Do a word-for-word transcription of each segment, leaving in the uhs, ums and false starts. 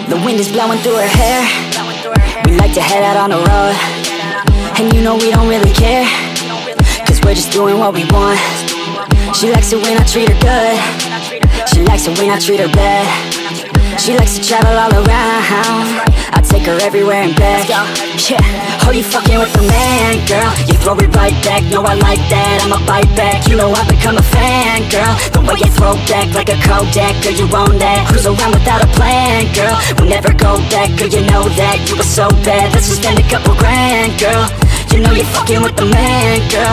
The wind is blowing through her hair. We like to head out on the road, and you know we don't really care, cause we're just doing what we want. She likes it when I treat her good. She likes it when I treat her bad. She likes to travel all around. I take her everywhere and back. Yeah, oh, you fucking with the man, girl. You throw it right back, no, I like that. I'ma bite back, you know I become a fan, girl. The way you throw back like a Kodak, girl, you own that. Cruise around without a plan, girl. We'll never go back, girl, you know that. You were so bad, let's just spend a couple grand, girl. You know you're fucking with the man, girl.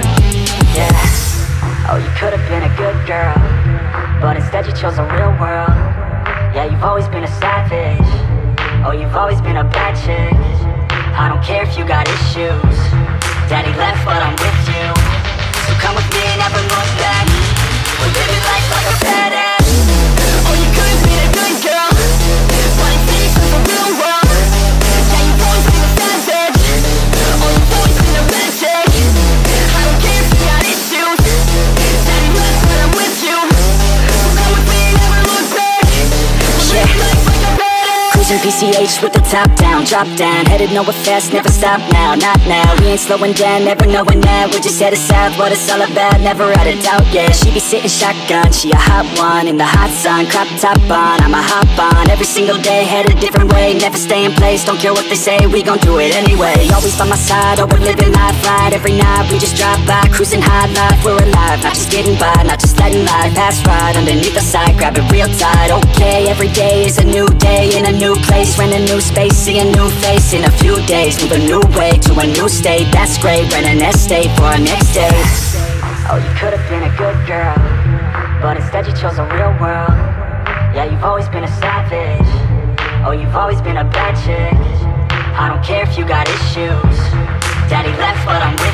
Yeah, oh, you could've been a good girl, but instead you chose a real world. Yeah, you've always been a savage. Oh, you've always been a bad chick. I don't care if you got issues. Daddy left, but I'm with you. So come with me and never look back. We're living life like a badass. Oh, you could've been a good girl, but instead you chose a real world. Yeah, you've always been a savage. Oh, you've always been a bad chick. I don't care if you got issues. Daddy left, but I'm with you. So come with me and never look back. We're living life like a badass. Cruising P C H with the top down, drop down, headed nowhere fast, never stop now, not now. We ain't slowing down, never knowing that. We're just headed south, what it's all about, never out of doubt, yeah. She be sitting shotgun, she a hot one, in the hot sun, crop top on, I'ma hop on, every single day, head a different way, never stay in place, don't care what they say, we gon' do it anyway. Always by my side, oh, we're living life right, every night we just drive by, cruising high life, we're alive, not just getting by, not just letting life pass right underneath the side, grab it real tight, okay, every day is a new day, in a new place, rent a new space, see a new face in a few days, move a new way to a new state, that's great, rent an estate for our next day. Oh, you could've been a good girl, but instead you chose a real world. Yeah, you've always been a savage. Oh, you've always been a bad chick. I don't care if you got issues. Daddy left, but I'm with